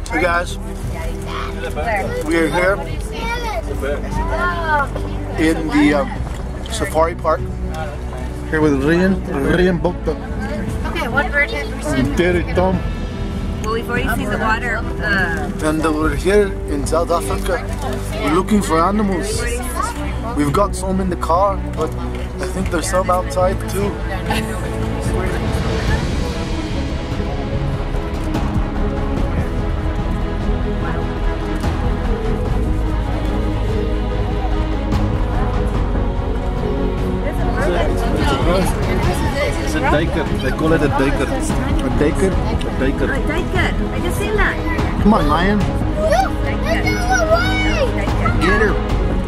Hey guys, we are here in the safari park here with Rian booked Okay, what bird have we seen? Tom. Well, we've already seen the water. And we're here in South Africa. We're looking for animals. We've got some in the car, but I think there's some outside too. It's a duiker. They call it a duiker. A daker? A duiker. I just seen that. Come on, lion. Get her.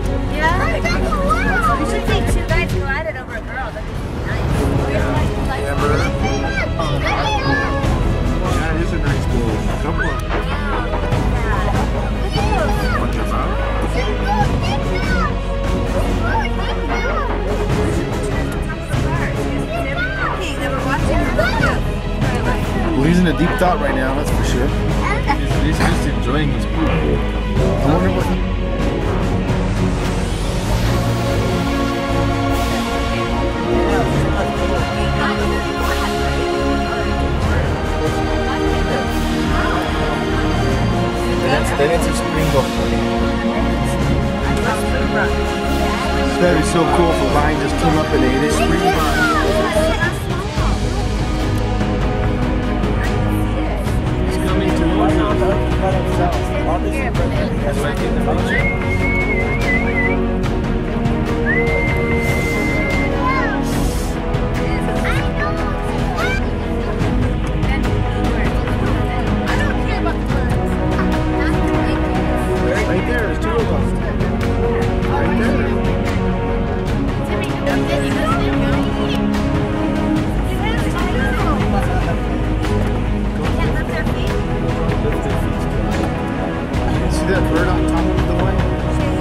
Yeah. We should take two guys to go at it over a girl. That'd be nice. That is a nice bull. Come on. Watch your mouth. Well, he's in a deep thought right now, that's for sure. He's just enjoying his poop. I wonder what... Then it's a springbok. That is so cool if a lion just came up and ate his springbok. He's coming towards you. That's like in the picture. Right there, there's two of us. Right there. See that bird on top of the line?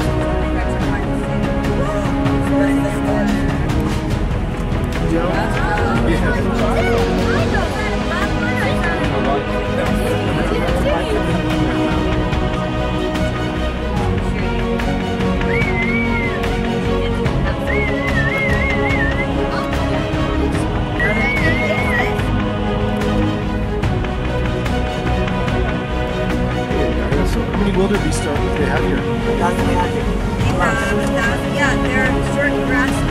How many wildebeest do they have here? Yeah, they're short grass.